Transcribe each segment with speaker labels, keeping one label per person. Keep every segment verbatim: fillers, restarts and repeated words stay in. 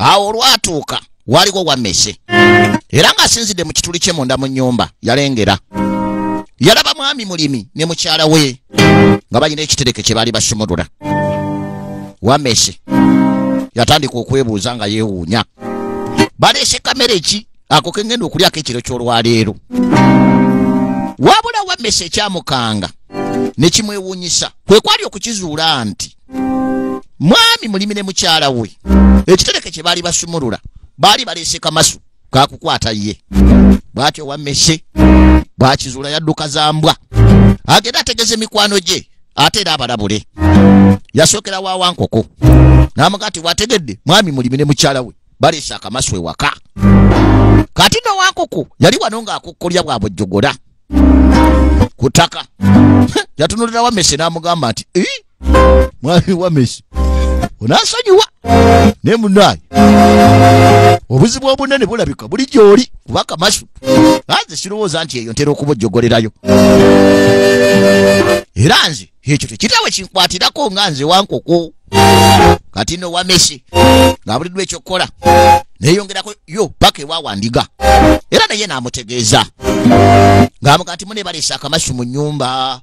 Speaker 1: awo olwatuuka waliko Wammese era ng'asinzidde mu kituli kye munda mu nnyumba yalengera yalaba mwami Mulimi ne mukyala we nga balina ekitereke kye baali basumulula. Wammese yatandika okwebuuza nga yeewuunya, baleese kamera ki ako ke ngenda okulyako ekiro ky'olwaleero? Wabula Wammese ekyamukanga ne kimwewuunyisa kwe kwali okukizuula nti mwami Mulimi ne mukyala we ekitereke kye baali basumulula baali baleese kamasu kakukwata ye. Bw'atyo Wammese bw'akizuula yadduka za mbwa agenda ategeze mikwano gye ate era abalabule. Yasookera wa Wankoko n'amugaa nti wategedde mwami Mulimi ne mukyala we baleese akamasu ewaka. Kati no Wankoko yali wano ng'akukkolya bwa bujjogola ku ttaka. Yatunulira Wammese n'amugamba nti mwami Wammese onaasonyiwa ne munnaaye obuzibu obunene bulabika buli gy'oli kuba kamasu anze sirowooza nti eyo ntera okubujjogolerayo era nze ekyo tekitawe kinkwatirako nga nze Wankoko. Kati no Wammese ng'abuliddwa ekyokukola neeyongerako yo paka ewa Wandiga era naye n'amutegeeza ng'amugaa nti mune baleese akamasu mu nnyumba.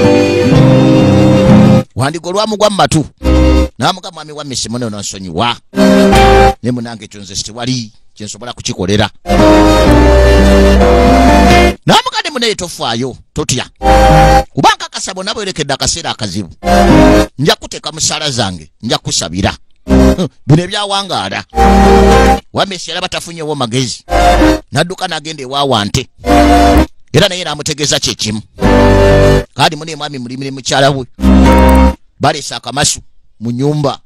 Speaker 1: Wandiga olwamugwa mu matu n'amugaa mwami Wammese muno n'onsonyiwa ne munange ekyo nze tewali kye nsobola kukikolera. N'amugaa ne munaye tofaayo totya kubanga akasabo naboerekedde akaseera akazibu nja kuteeka mu ssaala zange nja kusabira bino ebyawangaala. Wammese yalaba tafunyewo magezi n'adduka n'agenda ewa Wante era naye n'amutegeeza kye kimu. Kadi mune mwami Mulimi ne mukyala we baleese akamasu mu nnyumba.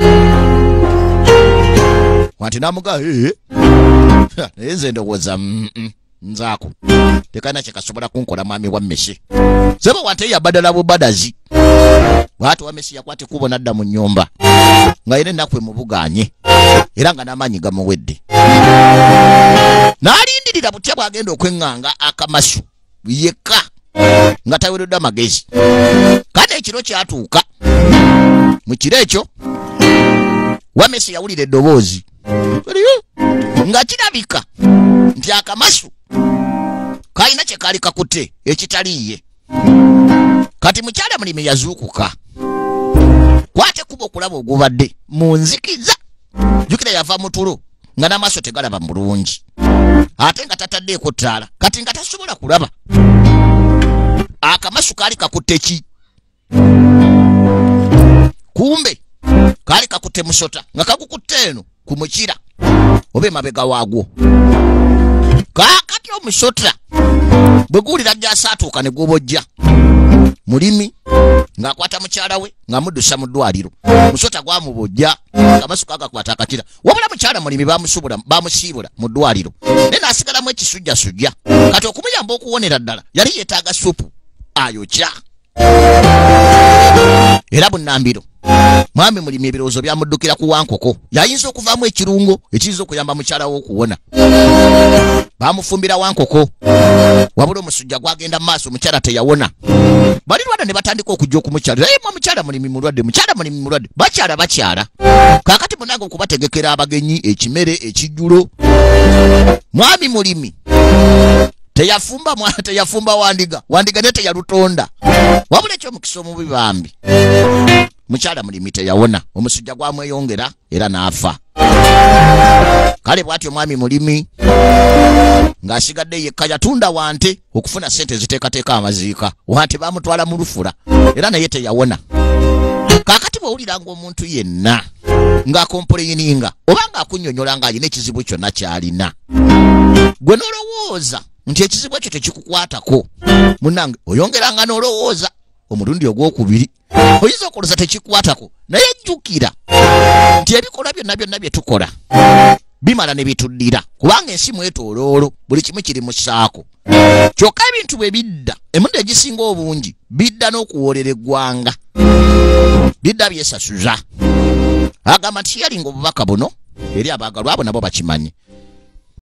Speaker 1: Wante n'amugaa ee naye nze ndowooza nzaako tekana kye kasobola kunkola mwami Wammese sebo Wante yabbadala bubadazi. Bw'atyo Wammese yakwata ekkubo n'adda mu nnyumba nga yina ennaku emubugaanye era nga n'amaanyi gamuwedde. N'alindirira butya bw'agenda okweŋŋanga akamasu yekka nga taweereddwa magezi. Kati ekiro kyatuuka. Mu kiro ekyo Wammese yawulira eddoboozi nga kirabika nti akamasu kalina kye kaali kakutte ekitaliiye. Kati mukyala Mulimi yazuukuka kwate kuba okulaba ogubadde mu nzikiza. Jjukira yava mu tulo nga n'amaaso tegalaba mu bulungi ate nga tataddeeko ttaala kati nga tasobola kulaba. Akamasu kaali kakutte ki? Kumbe kaali kakutte musota nga kagukutte eno ku mukira oba emabega waagwo. Kaakati omusota bwe guwulira gy'asaatuuka ne gw'obojja Mulimi ng'akwata mukyala we ng'amuddusa mu ddwaliro. Musota gwamubojja akamasu kagakwata akakira wabula mukyala Mulimi baamusubula baamusiibula mu ddwaliro naye n'asigalamu ekisujjasujja. Kati okumuyamba okuwonera ddala yali yeetaaga supu ayokya. Era bunnambiro mwami Mulimi ebirowoozo byamuddukira ku Wankoko yayinza okuvaamu ekirungo ekiyinza okuyamba mukyala we okuwona. Baamufumbira Wankoko wabula omusujja gwagenda mu maaso mukyala teyawona. Balirwana ne batandika okujja okumukyalira ye mukyala Mulimi mulwadde mukyala Mulimi mulwadde bakyala bakyala. Kaakati munange okubategekera abagenyi ekimere ekijjulo. Mwami Mulimi teyafumba mwana teyafumba Wandiga Wandiga ne teyalutonda wabula ekyomukisa omubi bambi mukyala Mulimi teyawona omusujja gwamweyongera era n'afa. Kale bw'atyo mwami Mulimi ng'asigadde yekka yatunda Wante okufuna ssente ziteekateeka amaziika. Wante baamutwala mu lufula era naye teyawona. Kaakati bw'owuliranga omuntu yenna ng'akompoleyininga oba ng'akunnyonnyola ng'alina ekizibu kyonna ky'alina gwe n'olowooza nti ekizibu ekyo tekikukwatako munnange oyongeranga n'olowooza omulundi ogwokubiri oyinza okolooza tekikwatako naye jjukira nti ebikolwa byonna byonna bye tukola bimala ne bituddira kubanga ensi mwetooloolo buli kimu kiri mu ssaako. Kyokka ebintu bwe bidda emirundi egisinga obungi bidda n'okuwoolera eggwanga bidda byesasuza. Agamba nti yalinga obubaka buno eri abaagalwa abo nabo bakimanyi